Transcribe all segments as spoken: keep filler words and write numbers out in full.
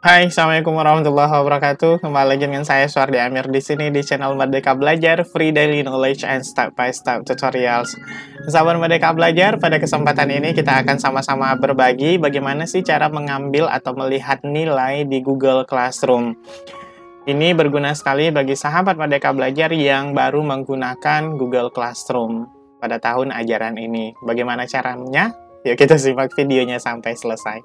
Hai, assalamualaikum warahmatullahi wabarakatuh. Kembali lagi dengan saya Suardi Amir di sini di channel Merdeka Belajar, Free Daily Knowledge and Step by Step Tutorials. Sahabat Merdeka Belajar, pada kesempatan ini kita akan sama-sama berbagi bagaimana sih cara mengambil atau melihat nilai di Google Classroom. Ini berguna sekali bagi sahabat Merdeka Belajar yang baru menggunakan Google Classroom pada tahun ajaran ini. Bagaimana caranya? Yuk kita simak videonya sampai selesai.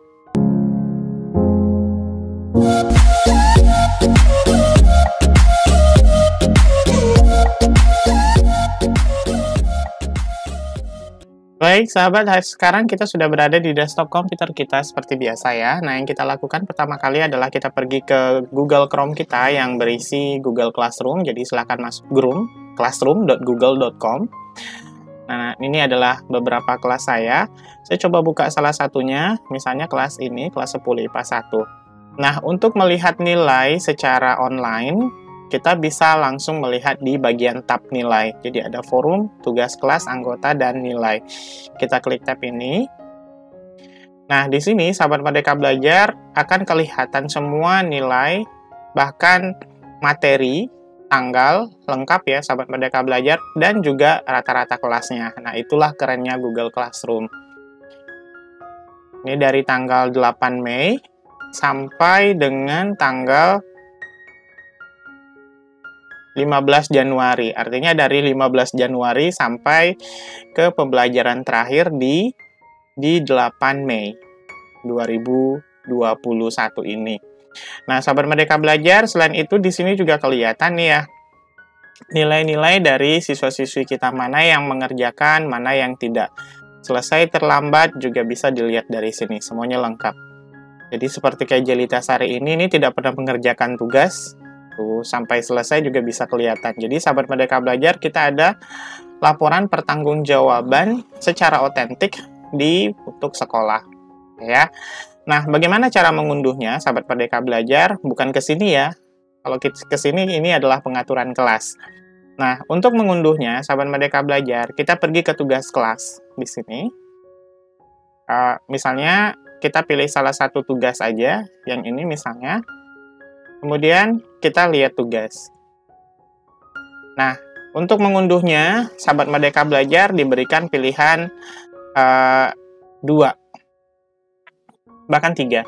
Baik, sahabat, sekarang kita sudah berada di desktop komputer kita seperti biasa ya. Nah, yang kita lakukan pertama kali adalah kita pergi ke Google Chrome kita yang berisi Google Classroom. Jadi, silakan masuk Chrome, classroom dot google dot com. Nah, ini adalah beberapa kelas saya. Saya coba buka salah satunya, misalnya kelas ini, kelas sepuluh I P A satu. Nah, untuk melihat nilai secara online, kita bisa langsung melihat di bagian tab nilai. Jadi ada forum, tugas kelas, anggota, dan nilai. Kita klik tab ini. Nah, di sini sahabat Merdeka Belajar akan kelihatan semua nilai, bahkan materi, tanggal, lengkap ya sahabat Merdeka Belajar, dan juga rata-rata kelasnya. Nah, itulah kerennya Google Classroom. Ini dari tanggal delapan Mei sampai dengan tanggal lima belas Januari, artinya dari lima belas Januari sampai ke pembelajaran terakhir di di delapan Mei dua ribu dua puluh satu ini. Nah, sahabat Merdeka Belajar, selain itu di sini juga kelihatan nih ya, nilai-nilai dari siswa-siswi kita, mana yang mengerjakan, mana yang tidak. Selesai terlambat juga bisa dilihat dari sini, semuanya lengkap. Jadi seperti kayak Jelita Sari ini, ini tidak pernah mengerjakan tugas, tuh, sampai selesai juga bisa kelihatan. Jadi sahabat Merdeka Belajar, kita ada laporan pertanggungjawaban secara otentik di untuk sekolah ya. Nah, bagaimana cara mengunduhnya sahabat Merdeka Belajar? Bukan ke sini ya. Kalau ke sini ini adalah pengaturan kelas. Nah, untuk mengunduhnya sahabat Merdeka Belajar, kita pergi ke tugas kelas di sini. Uh, misalnya kita pilih salah satu tugas aja, yang ini misalnya. Kemudian kita lihat tugas. Nah, untuk mengunduhnya, sahabat Merdeka Belajar diberikan pilihan uh, dua, bahkan tiga.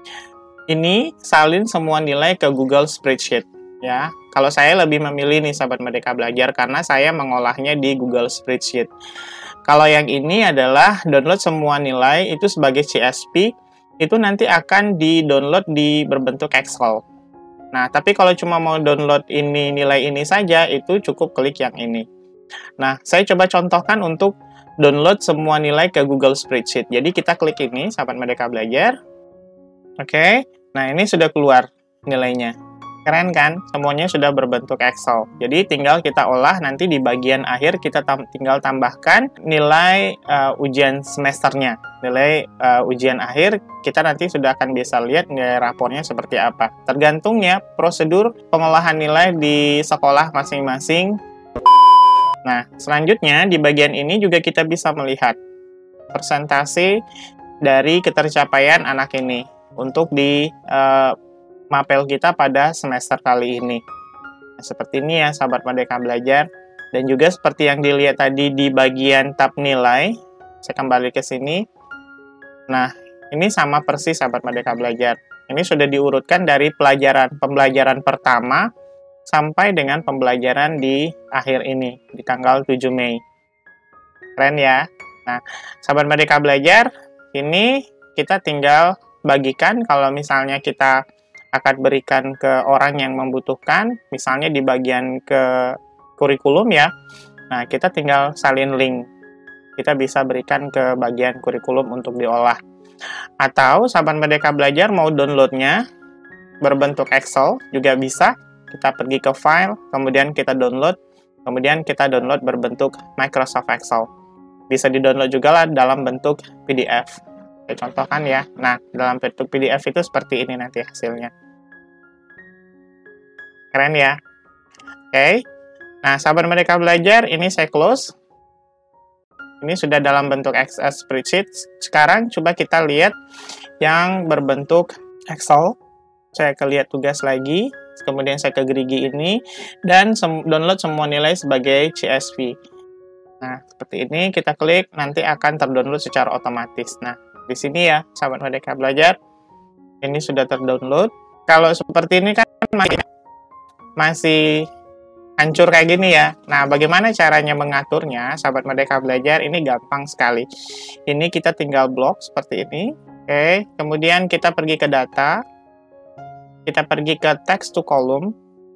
Ini salin semua nilai ke Google Spreadsheet. Ya, kalau saya lebih memilih nih sahabat Merdeka Belajar karena saya mengolahnya di Google Spreadsheet. Kalau yang ini adalah download semua nilai itu sebagai C S V, itu nanti akan di-download di berbentuk Excel. Nah, tapi kalau cuma mau download ini nilai ini saja, itu cukup klik yang ini. Nah, saya coba contohkan untuk download semua nilai ke Google Spreadsheet. Jadi kita klik ini, sahabat Merdeka Belajar. Oke, nah ini sudah keluar nilainya. Keren kan? Semuanya sudah berbentuk Excel. Jadi tinggal kita olah, nanti di bagian akhir kita tam tinggal tambahkan nilai uh, ujian semesternya. Nilai uh, ujian akhir, kita nanti sudah akan bisa lihat nilai rapornya seperti apa. Tergantung ya prosedur pengolahan nilai di sekolah masing-masing. Nah, selanjutnya di bagian ini juga kita bisa melihat persentase dari ketercapaian anak ini untuk di uh, mapel kita pada semester kali ini. Nah, seperti ini ya sahabat Merdeka Belajar. Dan juga seperti yang dilihat tadi di bagian tab nilai, saya kembali ke sini. Nah, ini sama persis sahabat Merdeka Belajar. Ini sudah diurutkan dari pelajaran pembelajaran pertama sampai dengan pembelajaran di akhir ini, di tanggal tujuh Mei. Keren ya? Nah, sahabat Merdeka Belajar, ini kita tinggal bagikan kalau misalnya kita akan berikan ke orang yang membutuhkan, misalnya di bagian ke kurikulum ya. Nah, kita tinggal salin link. Kita bisa berikan ke bagian kurikulum untuk diolah. Atau sahabat Merdeka Belajar mau downloadnya berbentuk Excel juga bisa. Kita pergi ke file, kemudian kita download, kemudian kita download berbentuk Microsoft Excel. Bisa di-download juga lah dalam bentuk P D F. Saya contohkan ya. Nah, dalam bentuk P D F itu seperti ini nanti hasilnya. Keren ya? Oke. Okay. Nah, sahabat Merdeka Belajar, ini saya close. Ini sudah dalam bentuk Excel spreadsheet. Sekarang coba kita lihat yang berbentuk Excel. saya ke lihat tugas lagi, kemudian saya ke gerigi ini, dan sem download semua nilai sebagai C S V. Nah, seperti ini kita klik, nanti akan terdownload secara otomatis. Nah, di sini ya, sahabat Merdeka Belajar, ini sudah terdownload. Kalau seperti ini kan masih, masih hancur kayak gini ya. Nah, bagaimana caranya mengaturnya, sahabat Merdeka Belajar? Ini gampang sekali. Ini kita tinggal blok seperti ini. Oke, kemudian kita pergi ke data. Kita pergi ke text to column.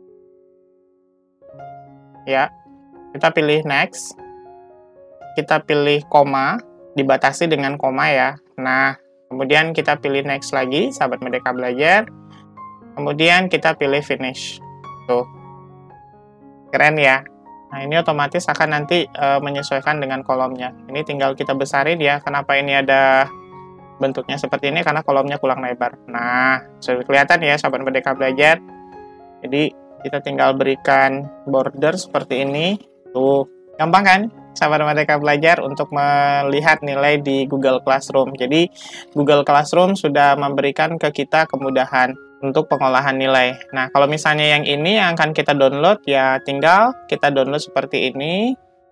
Ya, kita pilih next. Kita pilih koma, dibatasi dengan koma ya. Nah, kemudian kita pilih next lagi, sahabat Merdeka Belajar. Kemudian kita pilih finish. Tuh. Keren ya. Nah, ini otomatis akan nanti e, menyesuaikan dengan kolomnya. Ini tinggal kita besarin ya. Kenapa ini ada bentuknya seperti ini? Karena kolomnya kurang lebar. Nah, sudah kelihatan ya, sahabat Merdeka Belajar. Jadi, kita tinggal berikan border seperti ini. Tuh, gampang kan, sahabat Merdeka Belajar, untuk melihat nilai di Google Classroom. Jadi, Google Classroom sudah memberikan ke kita kemudahan untuk pengolahan nilai. Nah, kalau misalnya yang ini yang akan kita download, ya tinggal kita download seperti ini.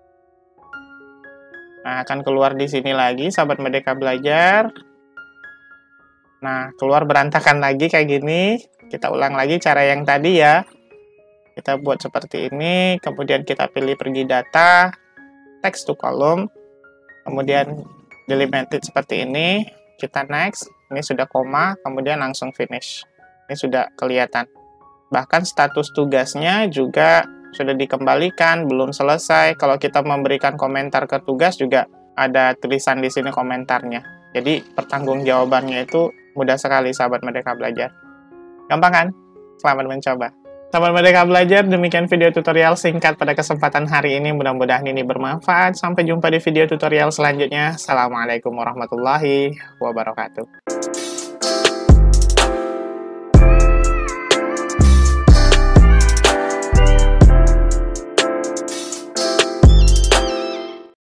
Nah, akan keluar di sini lagi, sahabat Merdeka Belajar. Nah, keluar berantakan lagi kayak gini. Kita ulang lagi cara yang tadi ya. Kita buat seperti ini, kemudian kita pilih pergi data, text to column, kemudian delimited seperti ini, kita next, ini sudah koma, kemudian langsung finish. Ini sudah kelihatan. Bahkan status tugasnya juga sudah dikembalikan, belum selesai. Kalau kita memberikan komentar ke tugas juga ada tulisan di sini komentarnya. Jadi pertanggungjawabannya itu mudah sekali, sahabat Merdeka Belajar. Gampang kan? Selamat mencoba. Sahabat Merdeka Belajar, demikian video tutorial singkat pada kesempatan hari ini. Mudah-mudahan ini bermanfaat. Sampai jumpa di video tutorial selanjutnya. Assalamualaikum warahmatullahi wabarakatuh.